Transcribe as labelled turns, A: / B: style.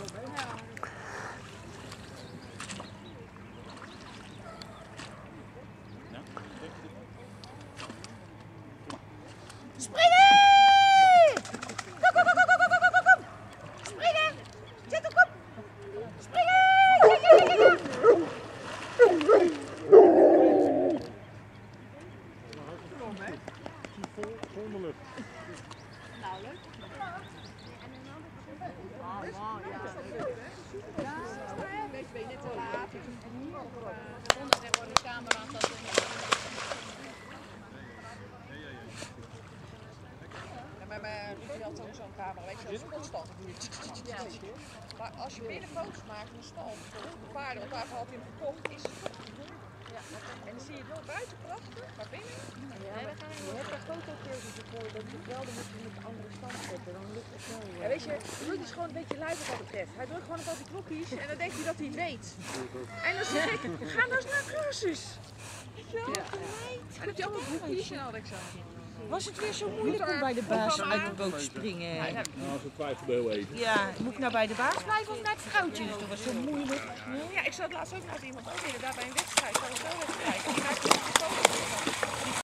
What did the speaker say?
A: Springen! Kom, kom, kom, kom, kom, kom, kom, kom! Springen! Zet op, kom! Springen! Kijk, kijk, kijk, kijk!
B: Zonder lucht.
C: Nou, leuk. Ja, wees ben je net te laat. Zonder er wordt de camera aan dat. Maar Rudy had ook zo'n camera, weet je, zo'n constant. Maar als je binnen foto's maakt van de stal, de paarden, want daarvoor had hij hem verkocht, is het toch te doen. En dan zie je het wel buiten prachtig, maar binnen.
D: Je hebt daar fotofilmpjes voor, dat is wel, dan moet je met een andere stand zetten, dan lukt het wel.
C: Ja, weet je, Rudy is gewoon een beetje lui wat dat betreft. Hij drukt gewoon op al die knopjes en dan denkt hij dat hij het weet. En dan zeg ik, ga nou eens naar een cursus. Weet je wel? En dan heb je allemaal boekjes en al, ik zo.
A: Was het weer zo moeilijk om bij de baas uit de boot te springen?
B: Nou, ze twijfelde heel even.
A: Ja, moet ik nou bij de baas blijven of naar het vrouwtje? Dus dat was zo moeilijk.
C: Ja, ik zat laatst ook met iemand, ook inderdaad bij een wedstrijd, bij een wedstrijd. Die maakte een foto.